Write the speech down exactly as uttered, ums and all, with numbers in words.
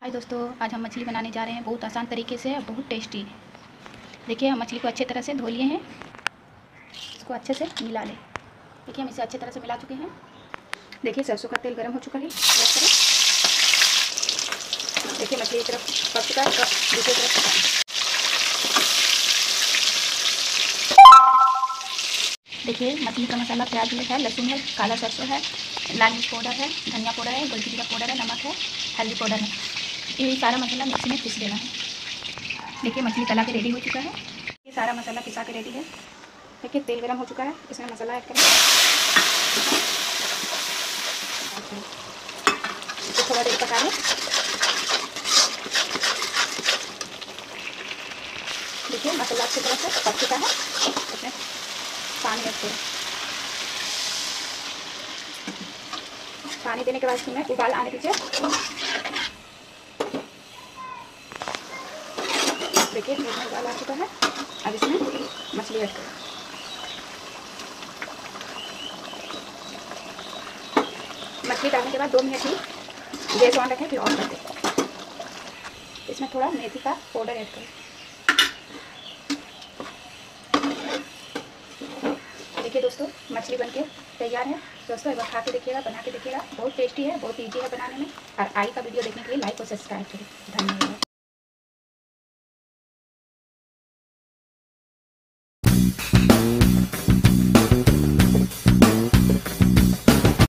हाय दोस्तों, आज हम मछली बनाने जा रहे हैं। बहुत आसान तरीके से, बहुत टेस्टी। देखिए, हम मछली को अच्छे तरह से धो लिए हैं। इसको अच्छे से मिला लें। देखिए, हम इसे अच्छे तरह से मिला चुके हैं। देखिए, सरसों का तेल गर्म हो चुका है। देखिए, मछली एक तरफ पक चुका है, दूसरी तरफ पका है। देखिए, मछली का मसाला प्याज है, लहसुन है, काला सरसों है, लाल मिर्च पाउडर है, धनिया पाउडर है, गोल जीरा पाउडर है, नमक है, हल्दी पाउडर है। ये सारा मसाला मिक्सी में पीस देना है। देखिए, मछली तला के रेडी हो चुका है। ये सारा मसाला पिसा के रेडी है। देखिए, तेल गरम हो चुका है, इसमें मसाला ऐड करें। इसको थोड़ा देर पका लें। देखिए, मसाला अच्छी तरह से पक चुका है। इसमें पानी ऐड करें। पानी देने के बाद इसमें उबाल आने दीजिए। देखिए, इसमें उबाल आ चुका है। अब इसमें मछली ऐड करें। मछली डालने के बाद दो मिनट ही गैस ऑन रखें, फिर ऑन कर दें। इसमें थोड़ा मेथी का पाउडर ऐड करें। देखिए दोस्तों, मछली बनके तैयार है। दोस्तों, एक बार खा के देखिएगा, बना के देखिएगा। बहुत टेस्टी है, बहुत ईजी है बनाने में। और आई का वीडियो देखने के लिए लाइक और सब्सक्राइब करें। धन्यवाद।